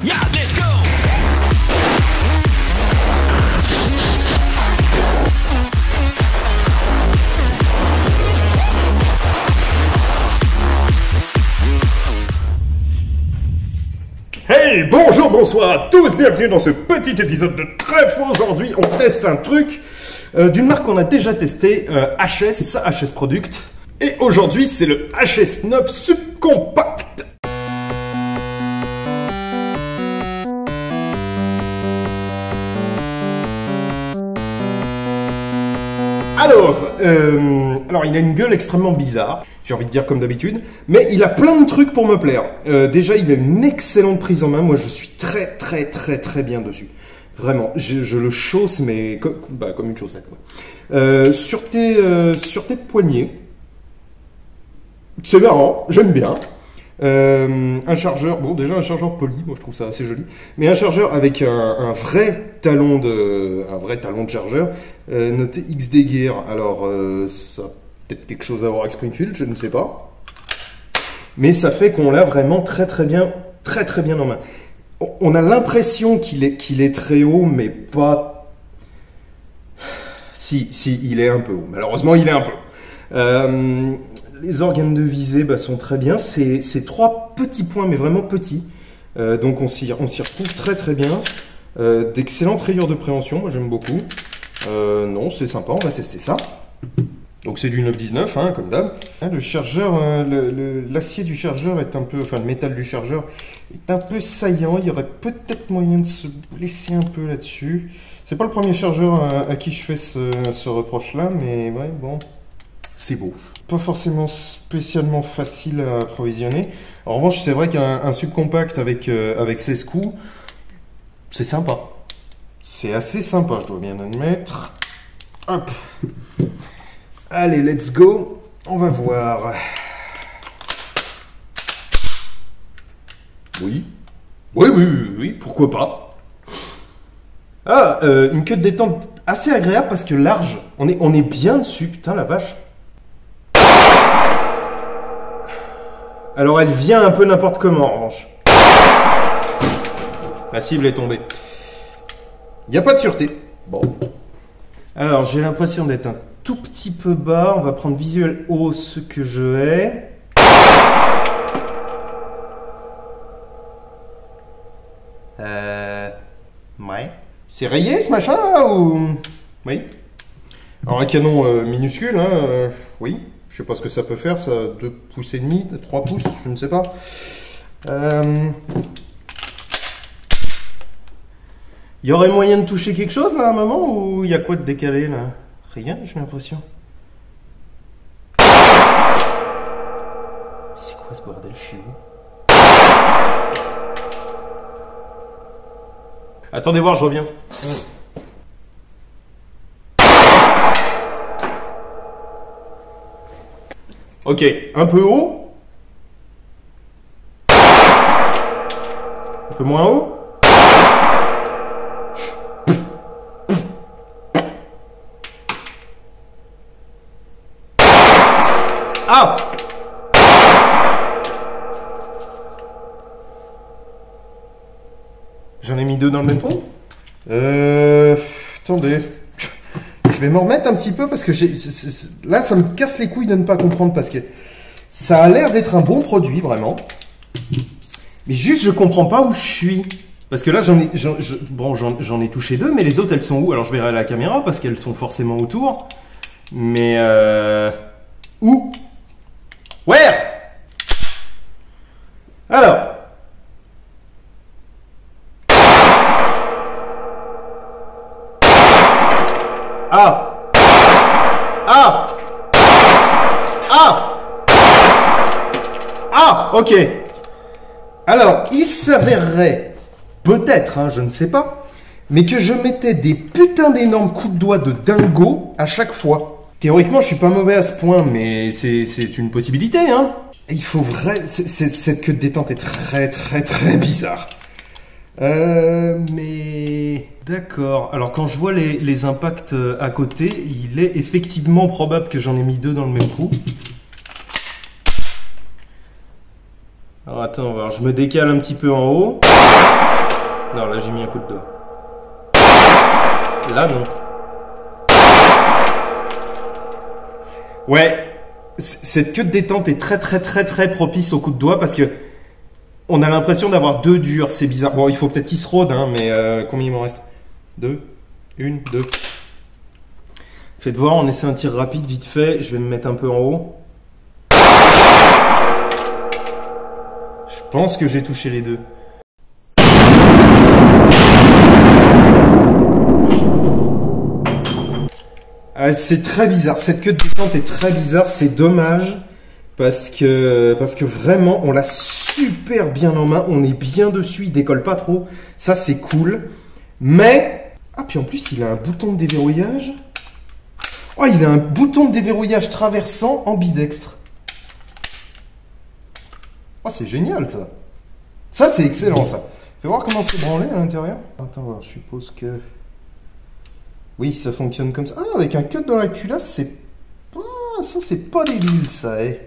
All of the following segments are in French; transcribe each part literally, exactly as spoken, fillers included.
Yeah, let's go. Hey, bonjour, bonsoir à tous, bienvenue dans ce petit épisode de Trèfle. Aujourd'hui, on teste un truc euh, d'une marque qu'on a déjà testé, euh, H S, H S Product. Et aujourd'hui, c'est le H S neuf Subcompact. Alors, euh, alors, il a une gueule extrêmement bizarre, j'ai envie de dire comme d'habitude, mais il a plein de trucs pour me plaire. Euh, déjà, il a une excellente prise en main, moi je suis très très très très bien dessus. Vraiment, je, je le chausse, mais comme, bah, comme une chaussette. Quoi. Euh, sur tes, euh, sur tes poignets, c'est marrant, j'aime bien. Euh, un chargeur, bon déjà un chargeur poli, moi je trouve ça assez joli, mais un chargeur avec un, un vrai talon de, un vrai talon de chargeur, euh, noté X D Gear. Alors euh, ça a peut-être quelque chose à voir avec Springfield, je ne sais pas, mais ça fait qu'on l'a vraiment très très bien, très très bien en main. On a l'impression qu'il est, qu'il est très haut, mais pas. Si, si, il est un peu haut. Malheureusement, il est un peu haut. Euh, Les organes de visée bah, sont très bien. C'est trois petits points, mais vraiment petits. Euh, donc on s'y retrouve très très bien. Euh, D'excellentes rayures de préhension, moi j'aime beaucoup. Euh, non, c'est sympa, on va tester ça. Donc c'est du neuf dix-neuf, hein, comme d'hab. Le chargeur, euh, l'acier du chargeur est un peu, enfin le métal du chargeur est un peu saillant. Il y aurait peut-être moyen de se blesser un peu là-dessus. C'est pas le premier chargeur à, à qui je fais ce, ce reproche-là, mais ouais, bon, c'est beau. Pas forcément spécialement facile à approvisionner. En revanche, c'est vrai qu'un subcompact avec, euh, avec seize coups, c'est sympa. C'est assez sympa, je dois bien admettre. Hop. Allez, let's go. On va voir. Oui. Oui, oui, oui, oui, pourquoi pas. Ah, euh, une queue de détente assez agréable parce que large. On est, on est bien dessus, putain la vache. Alors elle vient un peu n'importe comment en revanche. La cible est tombée. Il n'y a pas de sûreté. Bon. Alors j'ai l'impression d'être un tout petit peu bas. On va prendre visuel haut ce que je hais. Euh... Ouais. C'est rayé ce machin là ou... Oui. Alors un canon euh, minuscule, hein, euh, oui. Je sais pas ce que ça peut faire, ça a deux pouces et demi, trois pouces, je ne sais pas. Euh... Il y aurait moyen de toucher quelque chose là à un moment ou il y a quoi de décalé là? Rien, j'ai l'impression. C'est quoi ce bordel? Je suis où? Attendez voir, je reviens. Ok, un peu haut. Un peu moins haut. Ah! J'en ai mis deux dans le même trou. Euh... Attendez. Je vais m'en remettre un petit peu parce que j'ai, là ça me casse les couilles de ne pas comprendre parce que ça a l'air d'être un bon produit vraiment, mais juste je comprends pas où je suis parce que là j'en ai, j'en, je, bon j'en ai touché deux, mais les autres elles sont où? Alors je verrai à la caméra parce qu'elles sont forcément autour, mais euh, où? Where? Alors. Ah! Ah! Ah! Ah! Ok. Alors, il s'avérerait, peut-être, hein, je ne sais pas, mais que je mettais des putains d'énormes coups de doigt de dingo à chaque fois. Théoriquement, je suis pas mauvais à ce point, mais c'est une possibilité, hein. Il faut vrai... Cette queue de détente est très très très bizarre. Euh, mais... D'accord. Alors quand je vois les, les impacts à côté, il est effectivement probable que j'en ai mis deux dans le même coup. Alors attends, on va voir. Je me décale un petit peu en haut. Non, là j'ai mis un coup de doigt. Là non. Ouais, cette queue de détente est très très très très propice au coup de doigt parce que on a l'impression d'avoir deux durs, c'est bizarre. Bon, il faut peut-être qu'il se rôde, hein, mais euh, combien il m'en reste? Deux, une, deux. Faites voir, on essaie un tir rapide, vite fait. Je vais me mettre un peu en haut. Je pense que j'ai touché les deux. Ah, c'est très bizarre. Cette queue de détente est très bizarre. C'est dommage. Parce que, parce que vraiment, on l'a super bien en main. On est bien dessus. Il décolle pas trop. Ça, c'est cool. Mais... Ah, puis en plus, il a un bouton de déverrouillage. Oh, il a un bouton de déverrouillage traversant ambidextre. Oh, c'est génial, ça. Ça, c'est excellent, ça. Fais voir comment c'est branlé à l'intérieur. Attends, alors, je suppose que... Oui, ça fonctionne comme ça. Ah, avec un cut dans la culasse, c'est pas... Ça, c'est pas débile, ça, eh.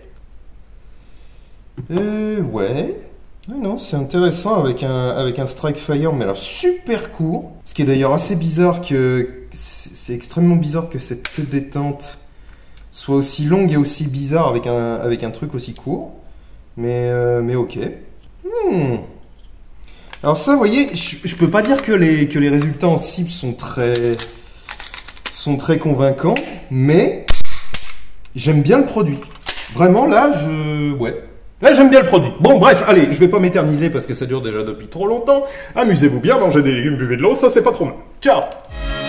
Euh, ouais. Non, non, c'est intéressant avec un, avec un Strike Fire, mais alors super court. Ce qui est d'ailleurs assez bizarre que... C'est extrêmement bizarre que cette queue de détente soit aussi longue et aussi bizarre avec un, avec un truc aussi court. Mais, euh, mais ok. Hmm. Alors ça, vous voyez, je, je peux pas dire que les, que les résultats en cible sont très, sont très convaincants, mais j'aime bien le produit. Vraiment, là, je... Ouais. Là, j'aime bien le produit. Bon, bref, allez, je vais pas m'éterniser parce que ça dure déjà depuis trop longtemps. Amusez-vous bien, mangez des légumes, buvez de l'eau, ça c'est pas trop mal. Ciao!